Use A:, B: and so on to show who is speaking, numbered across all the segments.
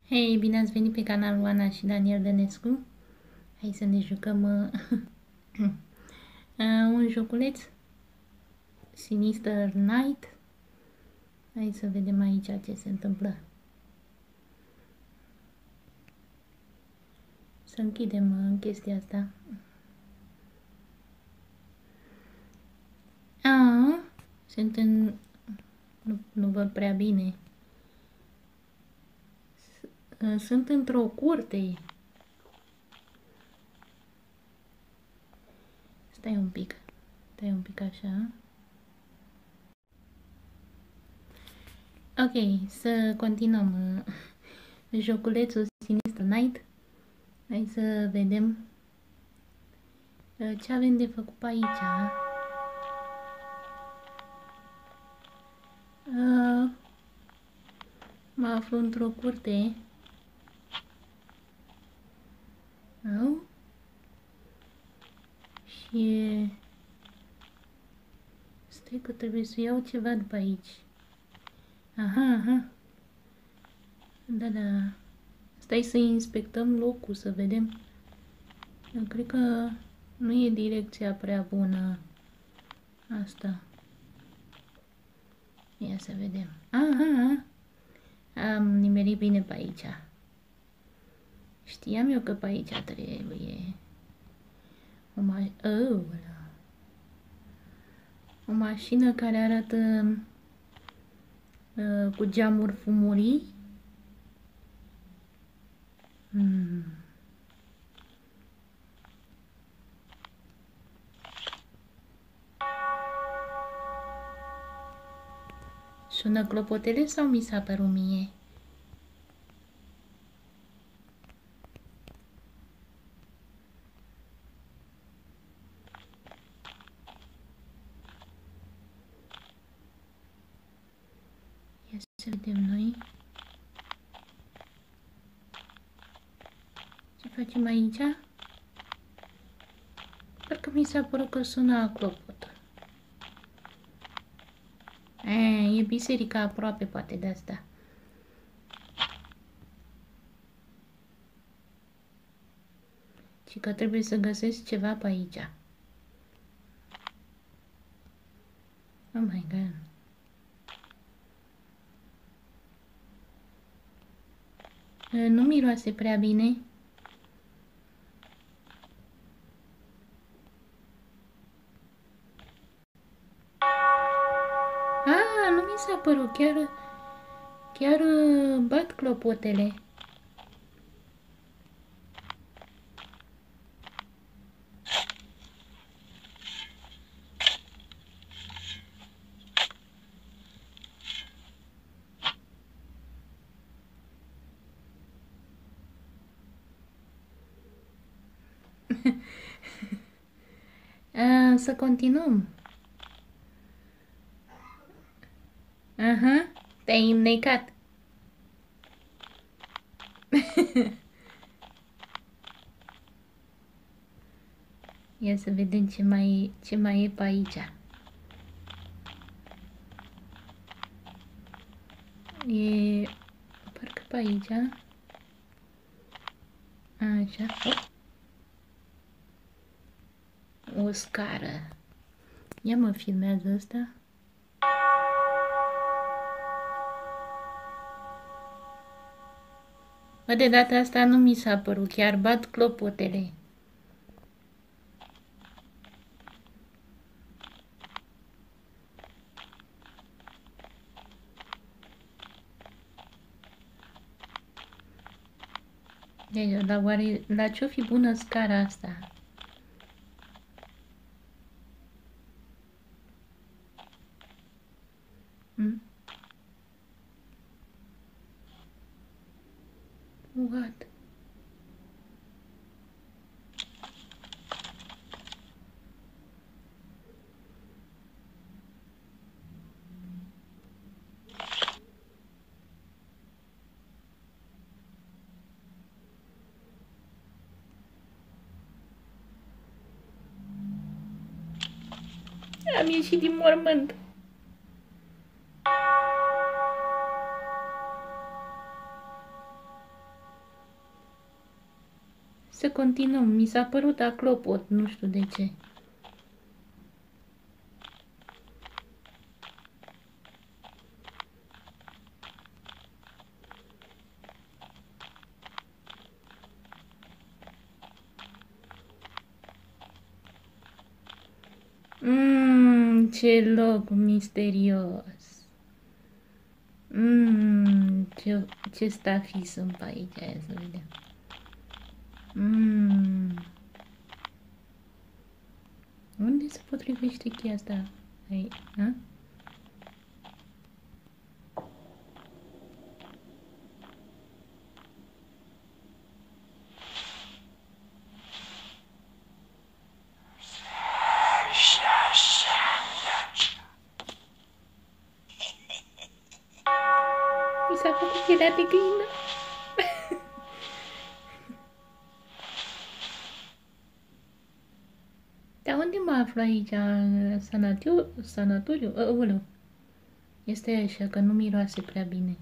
A: Hei, bine ați venit pe canalul Ana și Daniel Dănescu. Hai să ne jucăm un joculeț, Sinister Night. Hai să vedem aici ce se întâmplă. Să închidem chestia asta. Sunt în... Nu văd prea bine. Sunt într-o curte. Stai un pic așa. Ok, să continuăm joculețul Sinister Night. Hai să vedem ce avem de făcut pe aici. Mă aflu într-o curte. Și stai că trebuie să iau ceva după aici. Aha. Da. Stai să inspectăm locul, să vedem. Eu cred că nu e direcția prea bună asta. Ia să vedem. Aha. Am nimerit bine pe aici. Știam eu că pe aici trebuie o mașină care arată cu geamuri fumurii. Sună clopotele sau mi s-a părut mie? Ia să vedem noi. Ce facem aici? Parcă mi s-a părut că sună a clopot. E biserica aproape, poate de asta. Și că trebuie să găsesc ceva pe aici. Oh my god. Nu miroase prea bine. Nu mi s-a părut, chiar bat clopotele. Să continuăm. Te-ai înnecat. Ia să vedem ce mai e pe aici. E parcă pe aici. Așa. O scară. Ia mă filmează asta. Bă, de data asta nu mi s-a părut, chiar bat clopotele. Deci, dar oare la ce-o fi bună scara asta? What? Am ieșit din mormânt. Să continuăm. Mi s-a părut aclopot, nu știu de ce. Ce loc misterios. Ce stafii sunt pe aici, aia să vedem. Unde se potrivește cheia asta? Aici, a? Mi s-a făcut pielea de găină. Dar unde mă aflu aici? Sanatoriu? Aoleu. Este așa, că nu miroase prea bine.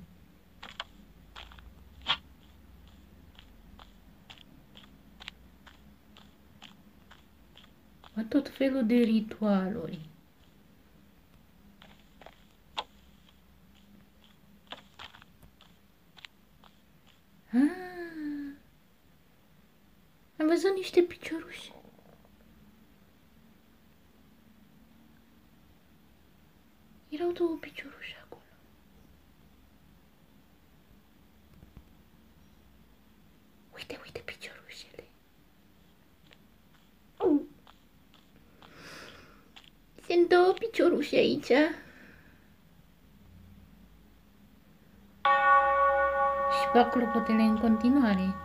A: Tot felul de ritualuri. Am văzut niște picioruși. Erau două picioruși acolo. Uite, uite piciorușele. Sunt două picioruși aici. Și fac clopotele în continuare.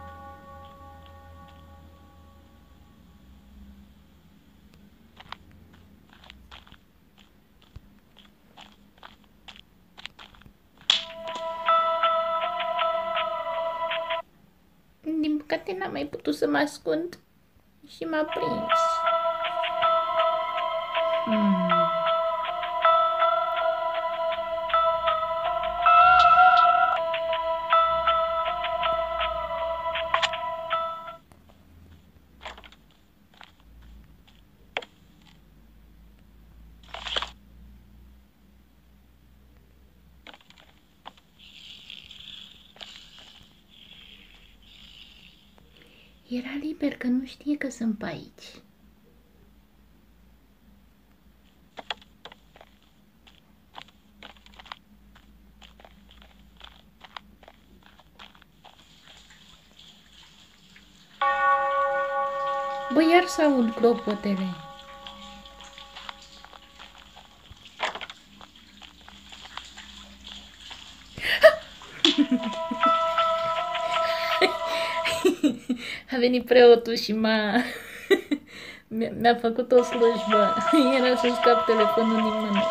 A: Din păcate n-am mai putut să mă ascund și m-a prins. Era liber, că nu știe că sunt pe aici. Bă, iar s-aud clopotele. A venit preotul și mi-a făcut o slujbă. Era să scap telefonul din mână.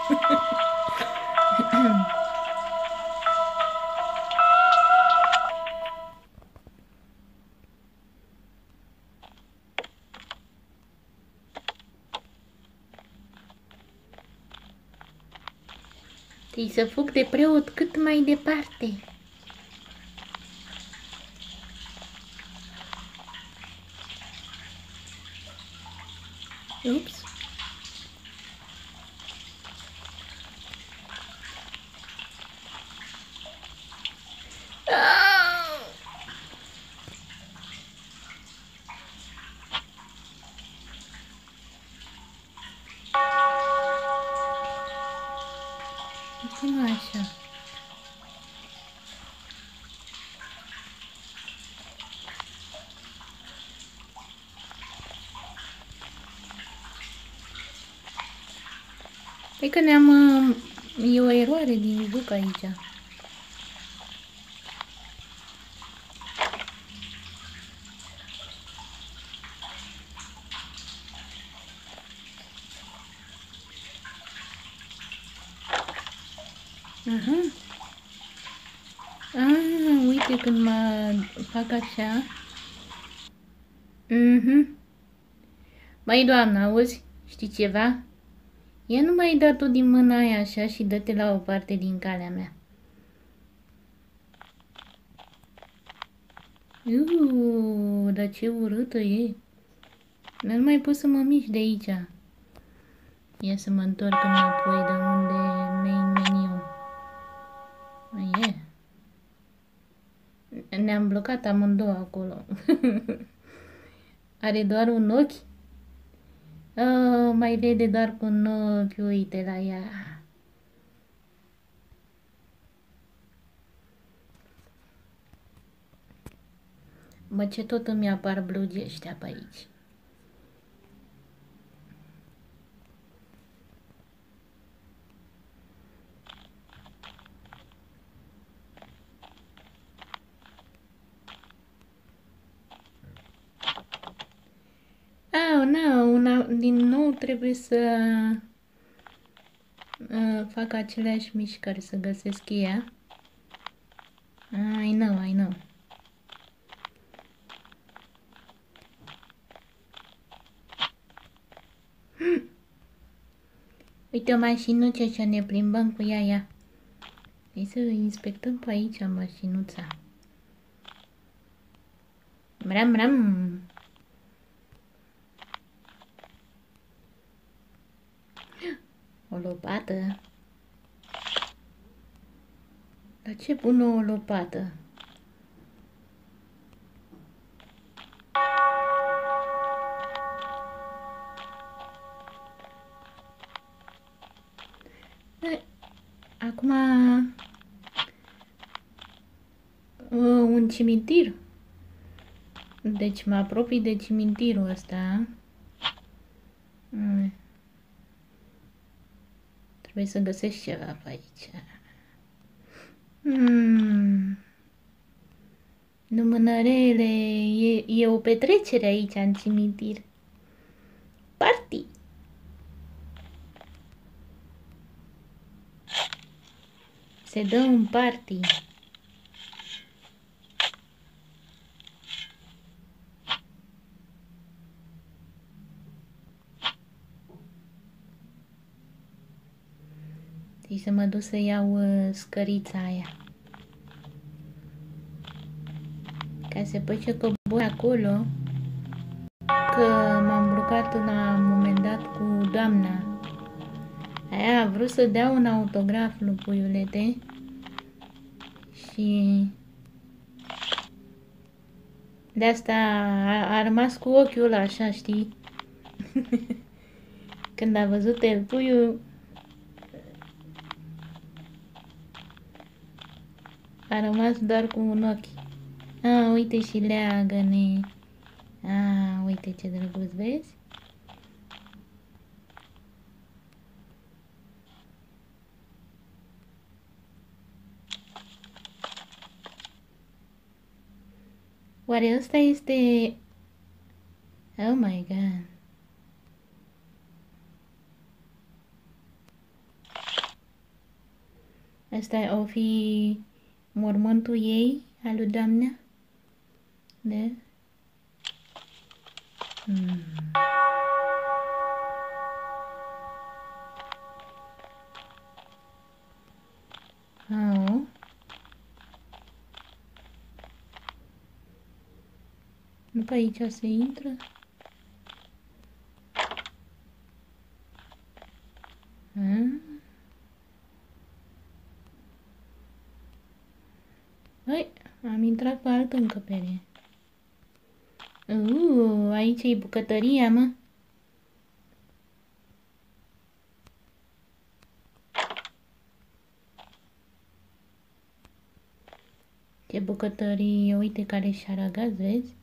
A: Trebuie să fug de preot cât mai departe. Ups. Continuă așa. E că e o eroare din joc aici. Uite când mă fac așa. Măi, doamnă, auzi? Știi ceva? Ia nu mai da tu din mâna aia așa și dă-te la o parte din calea mea. Dar ce urâtă e. Nu mai pot să mă mișc de aici. Ia să mă întorc înapoi de unde main menu. Ne-am blocat amândouă acolo. Are doar un ochi? Mai vede doar cu un ochi, uite la ea. Mă, ce tot îmi apar blugii ăștia pe aici. Din nou trebuie să fac aceleași mișcări, să găsesc ea. I know. Uite o mașinuță și ne plimbăm cu ea. Hai să inspectăm pe aici mașinuța. Bram. O lopată. Dar ce bună o lopată. Acum un cimitir. Deci mă apropii de cimitirul ăsta. Trebuie să găsesc ceva pe aici. Numânărele, e o petrecere aici în cimitir. Party! Se dă un party. Și să mă duc să iau scărița aia. Ca să pot să cobor acolo. Că m-am blocat la un moment dat cu doamna. Aia a vrut să dea un autograf lui Puiulete. Și de asta a rămas cu ochiul ăla așa, știi? Când a văzut el puiul, a rămas doar cu un ochi. Uite și leagă-ne. Uite ce drăguț, vezi? Oare ăsta este... Oh my god. Asta o fi mormântul ei, al lui doamna? Da? Nu pe aici se intră? Am intrat pe altă încăpere. Aici e bucătăria, mă. Ce bucătărie, uite care și aragaz, vezi?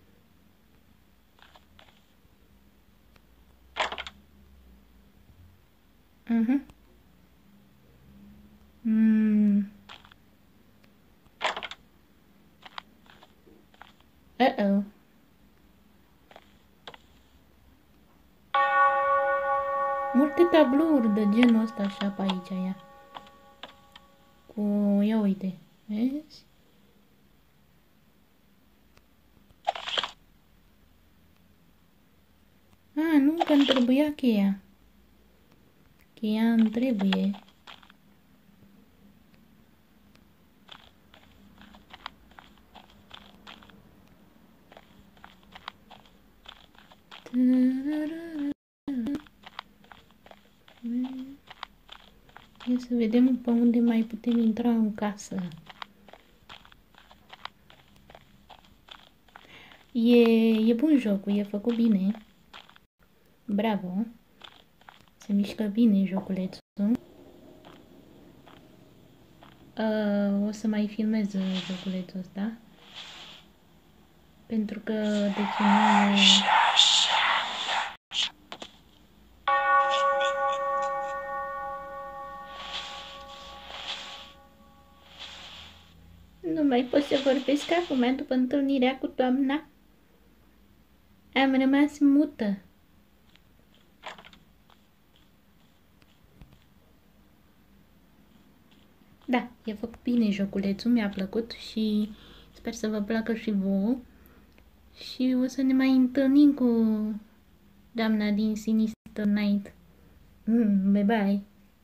A: Multe tablouri de genul ăsta așa pe aici, ia. Ia uite, vezi? Nu, că îmi trebuia cheia. Cheia îmi trebuie. Ia să vedem pe unde mai putem intra în casă. E bun jocul, e făcut bine. Bravo. Se mișcă bine joculețul. O să mai filmez joculețul ăsta. Pentru că de ce nu mai pot să vorbesc acum după întâlnirea cu doamna. Am rămas mută. Da, e făcut bine joculețul, mi-a plăcut și sper să vă placă și vouă. Și o să ne mai întâlnim cu doamna din Sinister Night. Bye bye!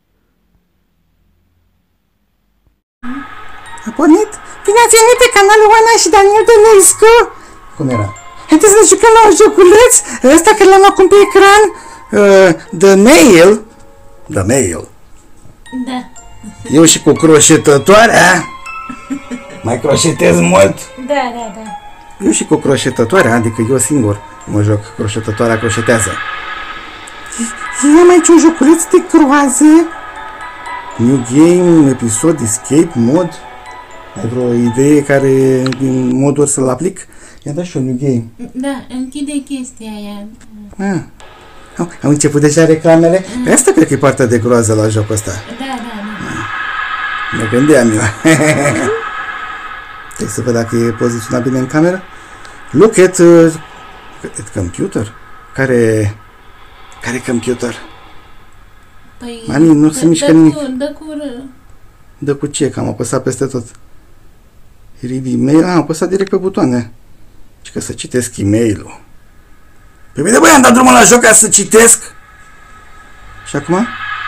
B: A pornit? Bine ați venit pe canalul Oana și Daniel Dănescu! Cum era? Haideți să ne jucăm la un joculeț, ăsta care l-am acum pe ecran, The Mail. The Mail.
A: Da.
B: Eu și cu croșetătoarea. Mai croșetez mult?
A: Da.
B: Eu și cu croșetătoarea, adică eu singur mă joc, croșetătoarea croșetează. Am aici un joculeț de groază. New game, episod, escape, mod. Ai vreo idee care din moduri să-l aplic? I-am dat și un new game.
A: Da, închide chestia aia.
B: Am început deja reclamele? Pe asta cred că e partea de groază la jocul ăsta.
A: Da.
B: Mă gândeam eu. Trebuie să văd dacă e poziționat bine în cameră. Look at computer? Care computer?
A: Păi,
B: Mani, nu se mișcă nimic.
A: Dă
B: cu ce? Că am apăsat peste tot. Read email. Am apăsat direct pe butoane. Și că să citesc e-mail-ul. Pe bine, băi, am dat drumul la joc ca să citesc. Și acum?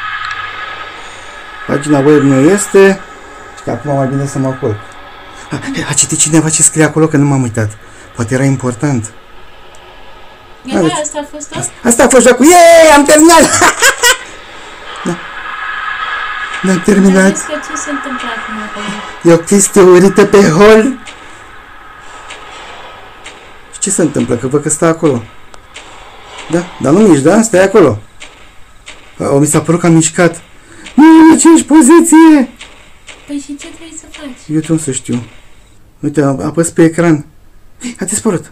B: Pagina web nu este. Și că acum mai bine să mă culc. A citit cineva ce scrie acolo, că nu m-am uitat. Poate era important.
A: Asta a fost tot?
B: Asta a fost jocul. Yeee, am terminat! N-am terminat.
A: Dar ce se întâmplă acum acolo?
B: E o chestie urită pe hol. Și ce se întâmplă? Că văd că stă acolo. Da, dar nu miști, da? Stai acolo. Mi s-a părut că am mișcat. Nu, în aceeași poziție.
A: Păi și ce trebuie să faci?
B: Eu nu să știu. Uite, apăs pe ecran. A dispărut.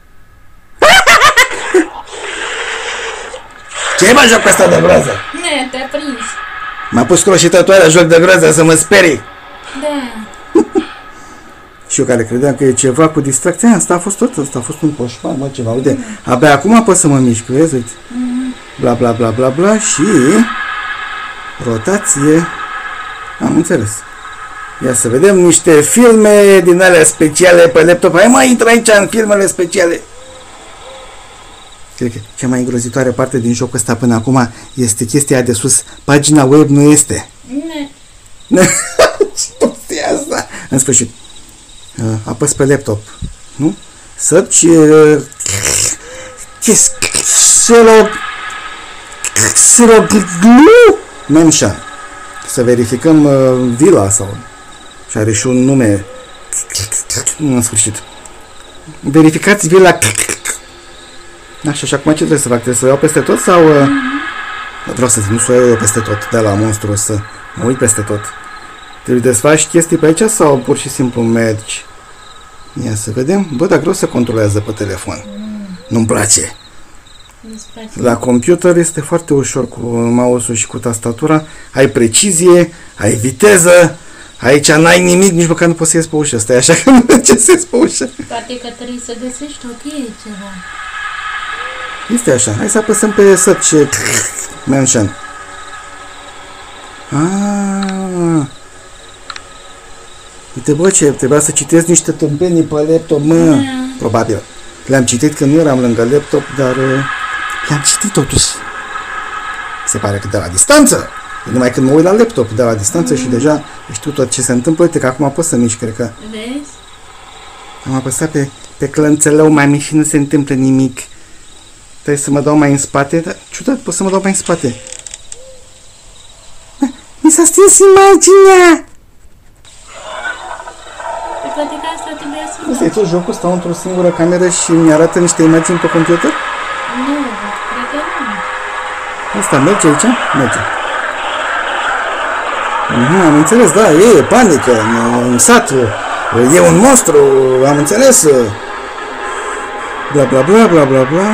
B: Ce mă joc ăsta de groază?
A: Ne, te-a prins.
B: M-a pus croșetătoarea joc de groază să mă sperii.
A: Da.
B: Și eu care credeam că e ceva cu distracția, asta a fost tot, asta a fost un coșmar, mă, ceva. Uite, abia acum pot să mă mișc, vezi, uite. Bla, bla, bla, bla, bla și rotație. Am înțeles. Ia să vedem niște filme din alea speciale pe laptop. Hai mă, intră aici în filmele speciale. Cred că cea mai îngrozitoare parte din jocul ăsta până acum este chestia de sus. Pagina web nu este.
A: Ne.
B: Ce prostie asta? În sfârșit. Apăs pe laptop. Nu? Search Mansion. Să verificăm vila sau... Și are și un nume. În sfârșit. Verificați vila. Așa, și acum ce trebuie să fac? Trebuie să o iau peste tot sau... Vreau să nu să o iau eu peste tot, de la monstru, să mă uit peste tot. Trebuie să faci chestii pe aici sau pur și simplu mergi? Ia să vedem. Bă, dar greu se controlează pe telefon. Nu-mi place. La computer este foarte ușor cu mouse-ul și cu tastatura. Ai precizie, ai viteză. Aici n-ai nimic, nici măcar nu poți să ies pe ușă. Stai așa că nu merge să ies pe ușă.
A: Poate că trebuie să găsești o cheie ceva.
B: Este așa. Hai să apăsăm pe Search Mansion. Uite, bă, ce trebuia să citesc niște tâmpenii pe laptop, mă. Probabil. Le-am citit când nu eram lângă laptop, dar le-am citit totuși. Se pare că de la distanță. Numai când mă uit la laptop de la distanță și deja știu tot ce se întâmplă. Uite că acum pot să mișc, cred că.
A: Vezi?
B: Am apăsat pe clănțălău, mai mic și nu se întâmplă nimic. Trebuie să mă dau mai în spate, dar ciudat, pot să mă dau mai în spate. Mi s-a stins imaginea!
A: Pe poate că asta trebuia să
B: Asta e tot jocul, stau într-o singură cameră și mi arată niște imagini pe computer?
A: Nu, cred că nu.
B: Asta merge aici? Merge. Am înțeles, da, e panică în sat, e un monstru, am înțeles. Bla bla bla bla bla bla.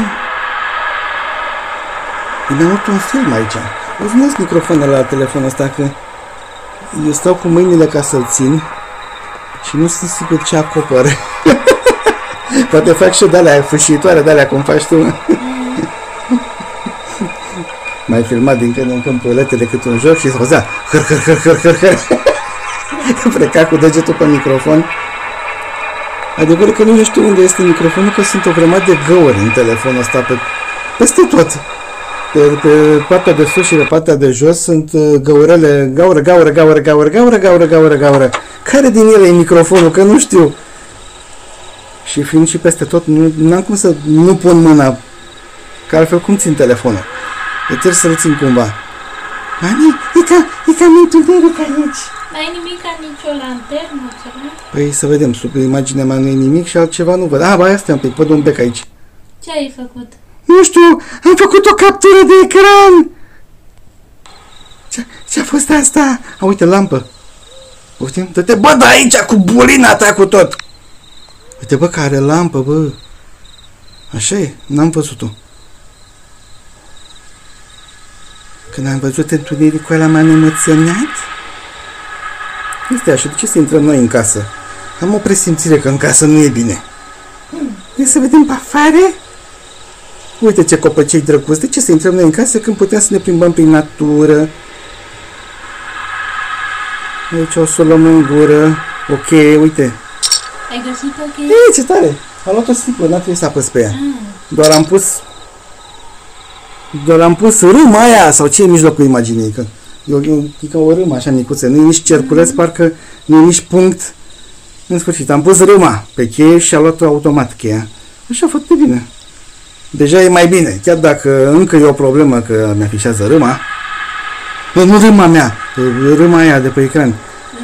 B: Mi-am luat un film aici. Îți mulțumesc microfonul la telefonul ăsta, că eu stau cu mâinile ca să-l țin și nu sunt sigur ce acopăr. Poate fac și de-alea fâșitoare, de-alea cum faci tu. M-ai filmat din când în când pe decât un joc și se auzea hăr. Pleca cu degetul pe microfon. Adevărul că nu știu unde este microfonul, că sunt o grămadă de găuri în telefonul ăsta peste tot. Pe partea de sus și pe partea de jos sunt găurele, gaură. Care din ele e microfonul? Că nu știu. Și fiind și peste tot, nu am cum să nu pun mâna. Că altfel cum țin telefonul? Eu trebuie să-l țin cumva. Mami, e ca întuneric aici.
A: N-ai nimic ca nicio lanternă, ceva?
B: Păi să vedem, sub imaginea mea nu e nimic și altceva nu văd. Ba, asta un pic, văd un bec aici.
A: Ce ai făcut?
B: Nu știu, am făcut o captură de ecran! Ce-a fost asta? Uite, lampă. Poftim? Dă-te, bă, da aici cu bulina ta cu tot! Uite, bă, că are lampă, bă. Așa e, n-am văzut-o. Când am văzut întunericul ăla m-am emoționat. Este așa, de ce să intrăm noi în casă? Am o presimțire că în casă nu e bine. Ia să vedem pe afară. Uite ce copăcei drăguți, de ce să intrăm noi în casă când putem să ne plimbăm prin natură? Aici o să o luăm în gură. Ok, uite.
A: Ai găsit o cheie?
B: Ei, ce tare! Am luat-o singură, n-a trebuit să apăs pe ea. Doar am pus râma aia, sau ce e în mijlocul imaginii, că e ca o râmă așa micuță, nu e nici cerculeț, parcă nu e nici punct. În sfârșit, am pus râma pe cheie și a luat automat cheia. Așa a fost de bine. Deja e mai bine, chiar dacă încă e o problemă că mi afișează râma. Nu râma mea, râma aia de pe ecran.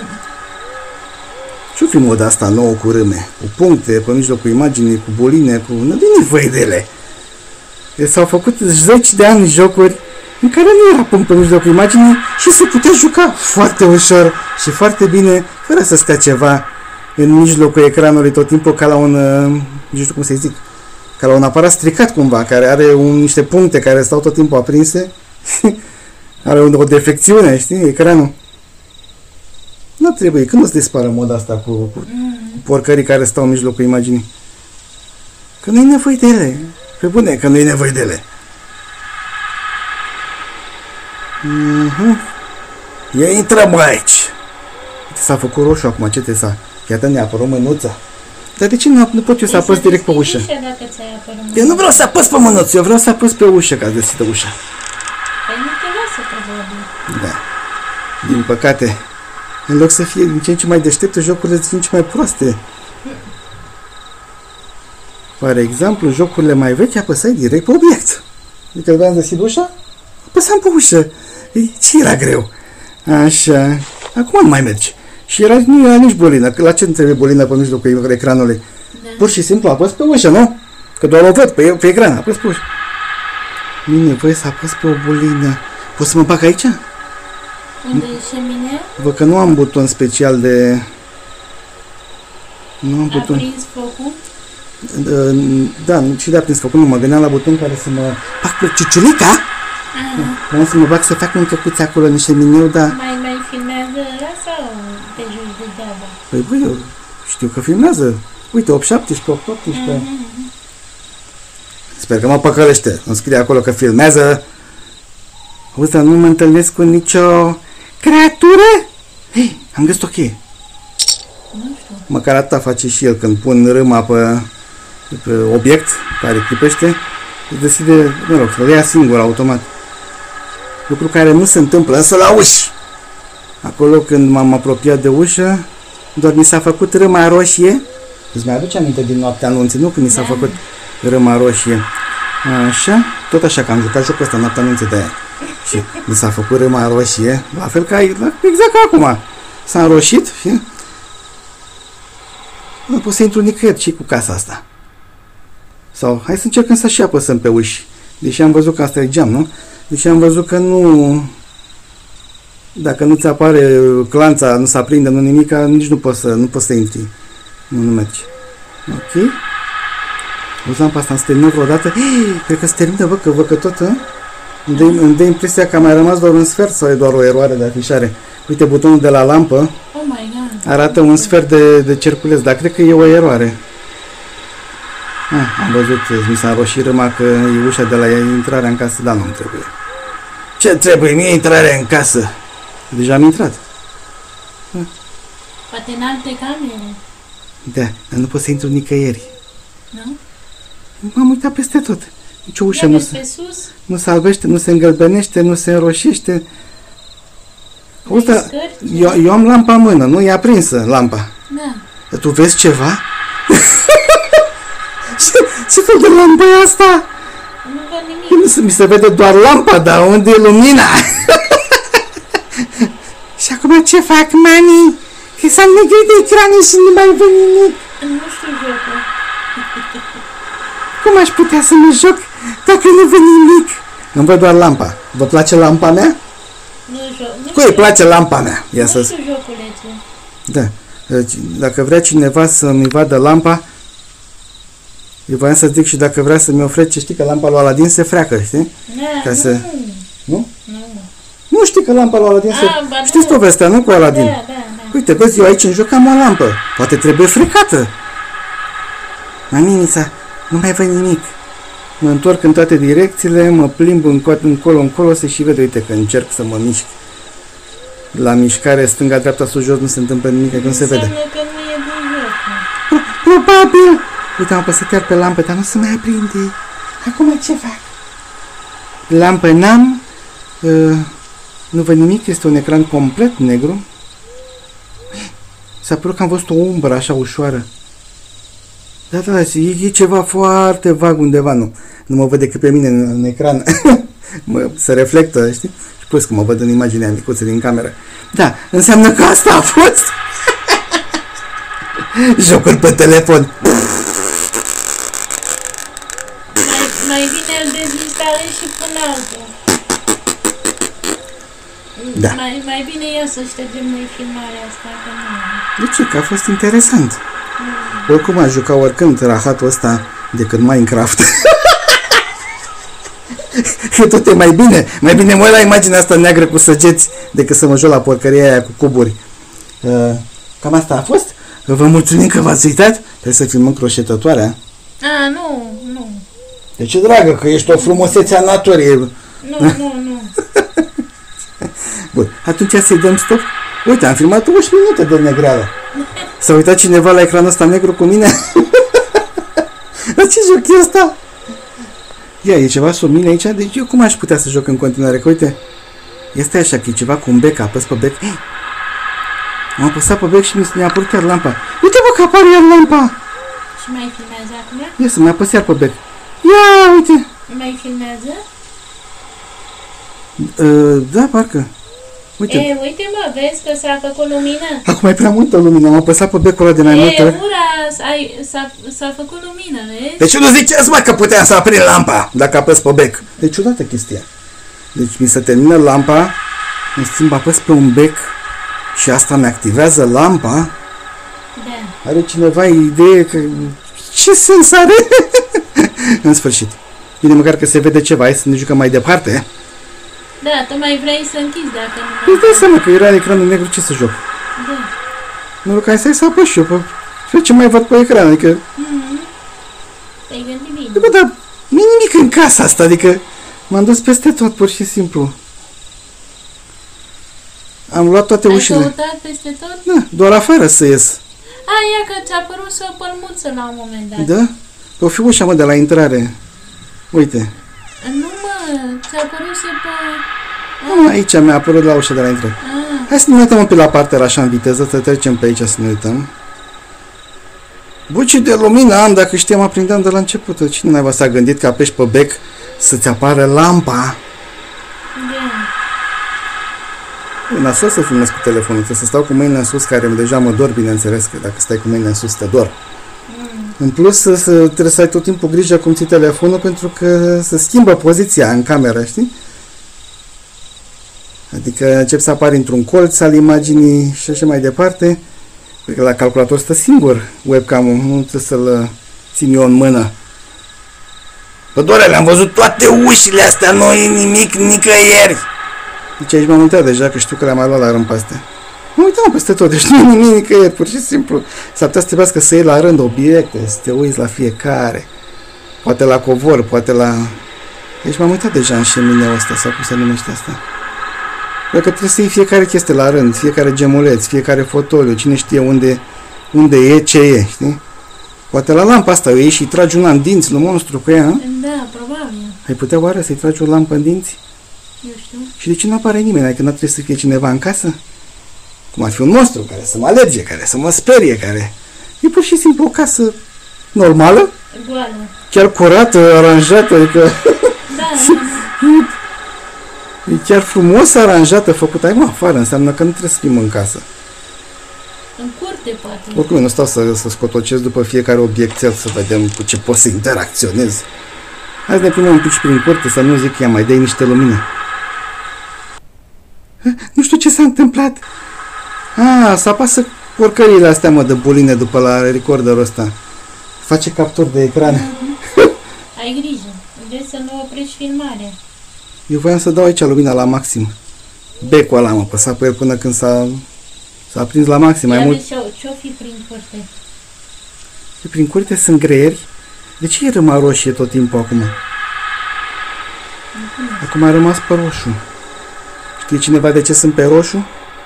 B: Ce-o fi moda asta nouă cu râme? Cu puncte pe mijlocul imaginii, cu boline, cu... Nu e nevoie de ele. S-au făcut 10 de ani jocuri în care nu era punct pe mijlocul imaginii și se putea juca foarte ușor și foarte bine, fără să stea ceva în mijlocul ecranului tot timpul ca la un... nu știu cum să zic, ca la un aparat stricat cumva, care are niște puncte care stau tot timpul aprinse. Are o defecțiune, știi, ecranul. Nu trebuie, când o să dispară moda asta cu porcării care stau în mijlocul imaginii? Că nu e nevoie de ele. Pe bune, că nu e nevoie de ele. Ia intră, bă, aici. S-a făcut roșu acum, ce te s-a... Iată, ne-a apărut mânuța. Dar de ce nu pot eu să apăs direct pe ușă? Eu nu vreau să apăs pe mânuță, eu vreau să apăs pe ușă ca să deschidă ușa.
A: Păi nu te lasă, probabil.
B: Da. Din păcate, în loc să fie din ce în ce mai deștepte, jocurile sunt ce mai proaste. Par exemplu, jocurile mai vechi apăsai direct pe obiect. Adică vreau să deschid ușa, apăsam pe ușă. Ce era greu? Așa. Acum nu mai mergi. Și nu era nici bolină. La ce trebuie bolină pe mijlocul ecranului? Da. Pur și simplu apăs pe ușă, nu? Că doar o văd pe ecran, apăs pe ușă. Nu e nevoie să apăs pe o bolină. Poți să mă bag aici?
A: Unde e șeminea?
B: Văd că nu am buton special de... Nu am buton...
A: A prins focul?
B: Da, și de-a prins focul, nu mă gândeam la buton care să mă... Fac pe ciuciulica? Vreau să mă bag să fac un căcuț acolo în șemineu, dar...
A: Mai filmează ăla sau te joci degeaba?
B: Păi băi, eu știu că filmează. Uite, 8-17, 8-18. Sper că mă păcălește. Îmi scrie acolo că filmează. Auzi, dar nu mă întâlnesc cu nicio creatură? Hei, am găsit o cheie.
A: Nu știu.
B: Măcar atâta face și el când pun râma pe obiect care clipește. Îți deschide, mă rog, să le ia singur, automat. Lucru care nu se întâmplă însă la uși. Acolo când m-am apropiat de ușă, doar mi s-a făcut râma roșie. Îți mai aduce aminte din noaptea anunții, nu? Când mi s-a făcut râma roșie. Așa, tot așa că am jucat jocul ăsta noaptea anunții de aia. Și mi s-a făcut râma roșie, la fel ca exact ca acum. S-a înroșit și nu pot să intru nicăieri ce cu casa asta. Sau hai să încercăm să și apăsăm pe uși. Deși am văzut că asta e geam, nu? Deși am văzut că nu... Dacă nu ți apare clanța, nu se aprinde, nu nimica, nici nu poți să intri. Nu merge. Ok. Auzi lampa asta, să termină vreodată. Cred că se termină, bă, că văd că tot, îmi dă impresia că a mai rămas doar un sfert sau e doar o eroare de afișare. Uite, butonul de la lampă
A: Oh my God.
B: arată un sfert de cerculeț, dar cred că e o eroare. Am văzut, mi s-a înroșit râma că e ușa de la intrarea în casă, dar nu-mi trebuie. Ce trebuie? Mie intrarea în casă. Deja am intrat.
A: Poate în alte camere,
B: Da, dar nu pot să intru nicăieri.
A: nu?
B: M-am uitat peste tot. Nici o ușă
A: Ia
B: nu
A: vezi
B: se,
A: pe sus,
B: nu se albește, nu se îngălbenește, nu se înroșește. Auzi,
A: ai scări?
B: eu am lampa în mână, nu? E aprinsă lampa.
A: Da.
B: Tu vezi ceva? ce fel de lampă e asta?
A: Nu văd nimic.
B: Mi se vede doar lampa, dar unde e lumina? Și acum ce fac, mami? Că s-a negrit ecranul și nu mai văd nimic.
A: Nu știu jocul.
B: Cum aș putea să mă joc dacă nu văd nimic? Îmi văd doar lampa. Vă place lampa mea?
A: Nu joc. Nu
B: Cui îi place lampa mea? Ia
A: Nu
B: să...
A: știu joculețul.
B: Da. Deci, dacă vrea cineva să-mi vadă lampa, eu voiam să zic și dacă vrea să-mi ofrece, știi că lampa lui Aladin se freacă, știi?
A: Da,
B: Ca să... Nu?
A: Nu.
B: Nu știi că lampa lui Aladin se...
A: Ba
B: Știți
A: da.
B: povestea, nu? Cu Aladin.
A: Da.
B: Uite, vezi, eu aici în joc am o lampă. Poate trebuie frecată. Maminița, nu mai văd nimic. Mă întorc în toate direcțiile, mă plimb încolo, se și vede, uite că încerc să mă mișc. La mișcare, stânga, dreapta, sus, jos, nu se întâmplă nimic, că nu se vede.
A: Înseamnă că nu e bun jocul.
B: Probabil! Uite, am apăsat iar pe lampă, dar nu se mai aprinde. Acum ce fac? Lampă n-am. Nu văd nimic, este un ecran complet negru. S-a părut că am văzut o umbră așa ușoară. Da, e ceva foarte vag undeva, nu mă văd decât pe mine în ecran. Se reflectă, știi? Și plus că mă văd în imaginea micuță din cameră. Da, înseamnă că asta a fost. Jocul pe telefon.
A: Mai bine îl dezinstalezi și până altul.
B: Da.
A: Mai bine ia să ștergem noi filmarea asta, că nu...
B: De ce? Că a fost interesant. Oricum aș juca oricând rahatul ăsta decât Minecraft. Că tot e mai bine. Mai bine mă uit la imaginea asta neagră cu săgeți decât să mă joc la porcăria aia cu cuburi. Cam asta a fost. Vă mulțumim că v-ați uitat. Trebuie să filmăm croșetătoarea.
A: Nu.
B: De ce, dragă, că ești o frumusețe a naturii.
A: Nu.
B: Bun, atunci să-i dăm stop. Uite, am filmat 11 minute de negreală. S-a uitat cineva la ecranul ăsta negru cu mine? Dar ce joc e ăsta? Ia, e ceva sub mine aici? Deci eu cum aș putea să joc în continuare? Că uite, este așa că e ceva cu un bec, apăs pe bec. Am apăsat pe bec și mi-a apărut chiar lampa. Uite, bă, că apare iar lampa!
A: Și mai filmează acum?
B: Ia să mai apăs iar pe bec. Ia, uite!
A: Mai filmează?
B: Da, parcă. Uite.
A: Uite mă, vezi că s-a făcut lumină?
B: Acum e prea multă lumină, am apăsat pe becul ăla de mai multe ori.
A: S-a făcut lumină, vezi?
B: Deci nu ziceți, mă, că puteam să aprind lampa dacă apăs pe bec. Deci ciudată chestia. Deci mi se termină lampa, în schimb apăs pe un bec și asta mi activează lampa.
A: Da.
B: Are cineva idee că... Ce sens are? În sfârșit. Bine, măcar că se vede ceva, hai să ne jucăm mai departe.
A: Da, tu mai vrei să închizi dacă nu...
B: Îți dai seama că era ecranul negru, ce să joc?
A: Da.
B: Nu, că hai să apăs și eu pe ce mai văd pe ecran, adică...
A: Te-ai gândit bine.
B: Bă, dar nu nimic în casa asta, adică m-am dus peste tot, pur și simplu. Am luat toate ușile.
A: Ai căutat peste tot?
B: Da, doar afară să ies.
A: Ia că ți-a părut să pălmuță la un moment dat.
B: Da? O fi ușa, mă, de la intrare. Uite.
A: Nu, mă, ți-a părut să
B: Aici mi-a apărut la ușa de la intrare. Hai să ne uităm un pic la partea așa în viteză, să trecem pe aici să ne uităm. Bucii de lumină am, dacă știam, aprindeam de la început. Cine naiba s-a gândit că apeși pe bec să-ți apară lampa? E nasol să filmez cu telefonul, trebuie să stau cu mâinile în sus, care deja mă dor, bineînțeles, că dacă stai cu mâinile în sus te dor. În plus, trebuie să ai tot timpul grijă cum ții telefonul, pentru că se schimbă poziția în cameră, știi? Adică încep să apari într-un colț al imaginii și așa mai departe. Cred că la calculator stă singur webcam-ul, nu trebuie să-l țin eu în mână. Bă, Dorele, am văzut toate ușile astea, nu e nimic nicăieri. Deci aici m-am uitat deja, că știu că le-am mai luat la rând pe astea. Mă uitam peste tot, deci nu e nimic nicăieri, pur și simplu. S-ar putea să trebuiască să iei la rând obiecte, să te uiți la fiecare. Poate la covor, poate la... Deci m-am uitat deja în șemineu ăsta, sau cum se numește asta. Cred că trebuie să iei fiecare chestie la rând, fiecare gemuleț, fiecare fotoliu, cine știe unde e, ce e, știi? Poate la lampa asta o iei și tragi una în dinți, lui monstru cu ea, hă?
A: Da, probabil.
B: Ai putea oare să-i tragi o lampă în dinți?
A: Eu știu.
B: Și de ce nu apare nimeni? Adică nu trebuie să fie cineva în casă? Cum ar fi un monstru care să mă alerge, care să mă sperie, care... E pur și simplu o casă normală,
A: Goală.
B: chiar curată, aranjată, adică...
A: Da,
B: E chiar frumos aranjată, făcută. Ai mă afară, înseamnă că nu trebuie să fim în casă.
A: în curte, poate.
B: Oricum, eu nu stau să scotocesc după fiecare obiectel, să vedem cu ce pot să interacționez. Hai să ne plimbăm un pic și prin curte, să nu zic că ea mai dai niște lumină. Nu știu ce s-a întâmplat. Să apasă porcările astea, mă, de buline după la recorderul ăsta. Face capturi de ecran.
A: Ai grijă. Vedeți să nu oprești filmarea.
B: Eu voiam să dau aici lumina la maxim. Becul ăla, mă, păsa pe el până când s-a aprins la maxim. Mai mult.
A: Ce-o fi prin curte?
B: Și prin curte sunt greieri. De ce e rămas roșie tot timpul acum? Acum a rămas pe roșu. Știe cineva de ce sunt pe roșu?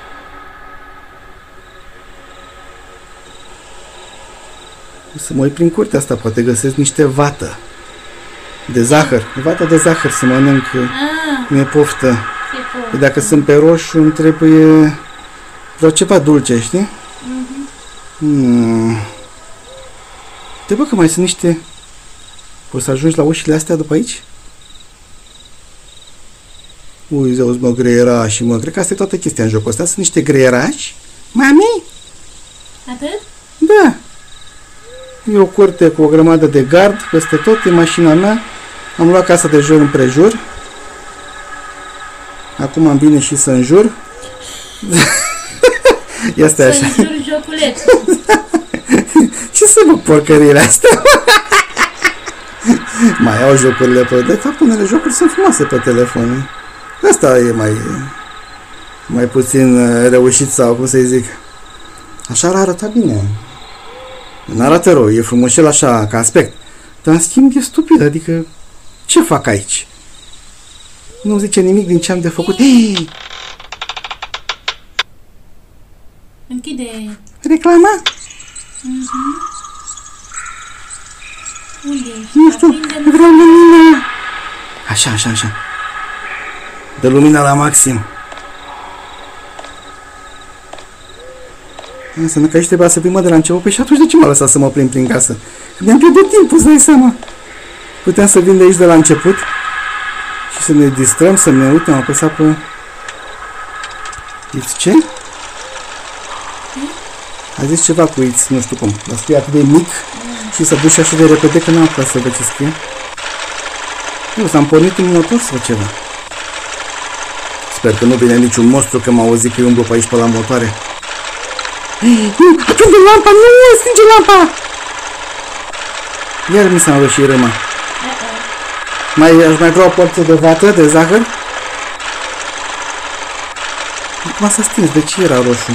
B: Să mă uit prin curtea asta, poate găsesc niște vată de zahăr. Vată de zahăr să mănânc. Mi-e poftă. Dacă sunt pe roșu, îmi trebuie vreau ceva dulce, știi? Te bă că mai sunt niște... Poți să ajungi la ușile astea după aici? Ui, zăuzi, mă, greierași, mă. Cred că asta e toată chestia în jocul ăsta. Sunt niște greierași. Mami?
A: Atât?
B: Da. E o curte cu o grămadă de gard peste tot. E mașina mea. Am luat casa de jur împrejur. Acum am bine și să înjur. Ia stai așa.
A: Să înjur joculețul.
B: Ce să mă porcările astea? Mai au jocurile pe... De fapt, unele jocuri sunt frumoase pe telefon. Asta e mai puțin reușit sau cum să-i zic. Așa ar arăta bine. Nu arată rău, e frumușel așa ca aspect. Dar în schimb e stupid, adică ce fac aici? Nu zice nimic din ce am de făcut. Hei!
A: Închide.
B: Reclama?
A: Unde ești?
B: Nu știu,
A: Aprinde-l.
B: vreau lumină. Așa, așa, așa. Dă lumina la maxim. Înseamnă că aici trebuia să primă de la început. Păi și atunci de ce m-a lăsat să mă plimb prin casă? Că mi-am pierdut timpul, îți dai seama. Puteam să vin de aici de la început și să ne distrăm, să ne uităm, am apăsat pe... It's ce? A zis ceva cu It's, nu știu cum. Dar scrie atât de mic și să duci așa de repede că n-am apucat să văd ce scrie. Eu s-am pornit în motor sau ceva. Sper că nu vine niciun monstru, că m-a auzit că eu umblu pe aici pe la motoare. Nu, aprinde lampa, nu, stinge lampa! Iar mi s-a înroșit râma. Aș mai vrea o porție de vată, de zahăr? Acum s-a stins, de ce era roșu?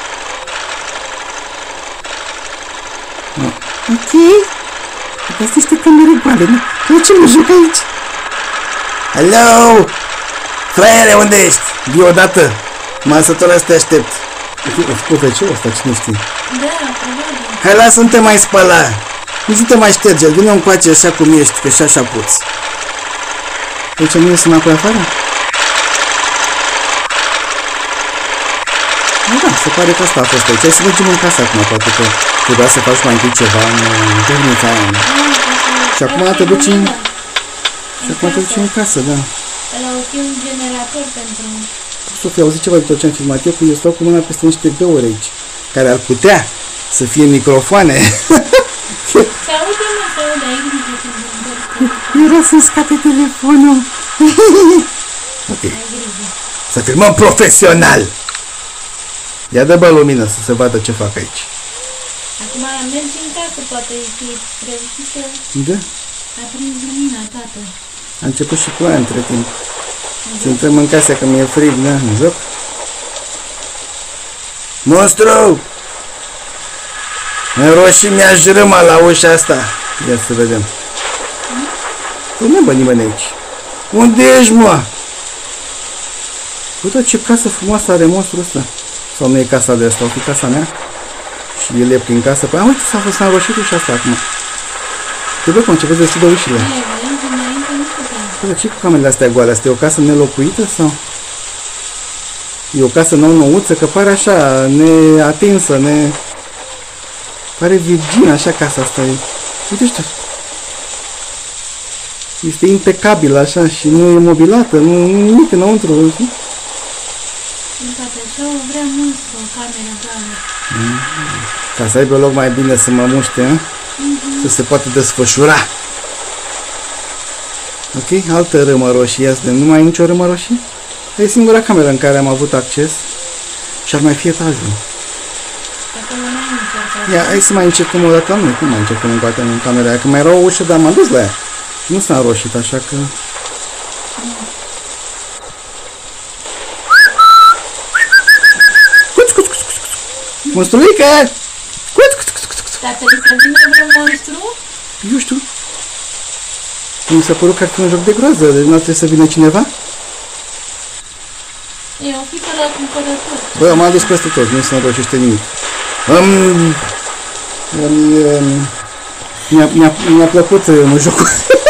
B: No. Ok. Asta niște camere goale, nu? De ce mă joc aici? Hello! Fraiere, unde ești? Vii odată! M-am săturat să te aștept. Ascultă, ce ăsta, cine știe?
A: Da, probabil.
B: Hai, lasă, nu te mai spăla! Nici nu te mai șterge, vine încoace așa cum ești, că și așa poți. Deci nu ies înapoi afară? Da. se pare că asta a fost aici. Hai să mergem în casă acum, poate că trebuia să faci mai întâi ceva în tehnica aia. Și acum te duci în... Și acum te duci în casă, da.
A: Ăla o fi un generator pentru...
B: Sofia, auzi ceva de tot ce am filmat eu, că eu stau cu mâna peste niște beuri aici, care ar putea să fie microfoane.
A: Se aude, mă, se aude, ai grijă când vorbești.
B: Era să scape telefonul. Ok.
A: Ai grijă.
B: Să filmăm profesional. Ia dă bă lumină să se vadă ce fac aici.
A: Acum mergi în casă, poate fi reușit să
B: Da?
A: aprinzi lumina toată.
B: A început și ploaia între timp. Să intrăm în casă că mi-e frig, da? În joc? Monstru! Înroși mi-a jrâma la ușa asta. Ia să vedem. Nu bă nimeni aici. Unde ești, mă? Uite ce casă frumoasă are monstrul ăsta. Sau nu e casa de asta, o fi casa mea? Și el e prin casă. Păi, uite, s-a înroșit ușa asta acum. Te văd cum începe să deschidă ușile. Uite, ce cu camerele astea goale? Asta e o casă nelocuită sau? E o casă nou-nouță, că pare așa, neatinsă, pare virgin, așa casa asta e. Uite știu. Este impecabilă așa și nu e mobilată, nu nimic înăuntru, știi?
A: Poate așa o vrea monstru, o cameră goală.
B: Ca să aibă loc mai bine să mă muște, să se poată desfășura. Ok, altă râmă roșie, asta nu mai ai nicio râmă roșie? E singura cameră în care am avut acces și ar mai fi etajul.
A: Acolo n-ai nicio.
B: Ia, hai să mai încercăm o dată, nu mai încercăm încă o dată în camera aia, că mai era o ușă, dar m-am dus la ea. Și nu s-a înroșit, așa că... Cuț, cuț, cuț, cuț, cuț. Monstruică! Cuț, cuț, cuț, cuț, cuț.
A: Dar trebuie să vină vreun monstru?
B: Eu știu. Mi s-a părut că ar fi un joc de groază, deci nu ar trebui să vină cineva?
A: E, o fi pe la cumpărături.
B: Bă, m-am dus peste tot, nu se înroșește nimic. Mi-a plăcut jocul.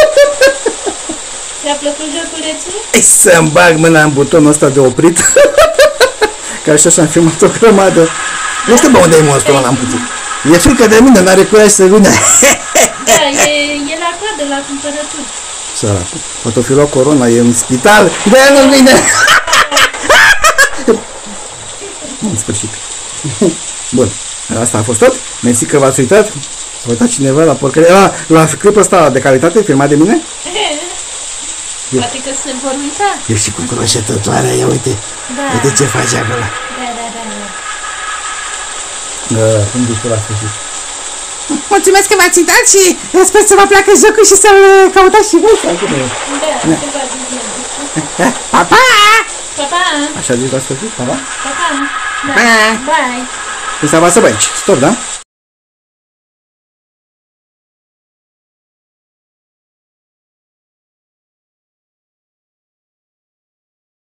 A: Ți-a plăcut joculețul?
B: Hai să-mi bag mâna în butonul ăsta de oprit. Că așa și-am filmat o grămadă. Nu știu, bă, unde e monstrul ăla, am puțin. E frică de mine, n-are curaj să vină.
A: Da, e la coadă, la cumpărături.
B: Săracul. Poate o fi luat corona, e în spital. De-aia nu vine. În sfârșit. Bun. Asta a fost tot. Mersi că v-ați uitat. S-a uitat cineva la porcărie. La clipul ăsta de calitate, filmat de mine?
A: Poate că se vor uita.
B: E și cu croșetătoarea, ia uite.
A: Da.
B: Uite ce face acolo. Cum duci la sfârșit. Mulțumesc că v-ați uitat și sper să vă placă jocul și să-l căutați și voi.
A: Da, se va zice.
B: Pa, pa!
A: Pa, pa!
B: Așa zici la sfârșit? Pa, pa?
A: Pa, pa! Da.
B: Pa!
A: Bye!
B: Când s-a să băi aici. Stop, da?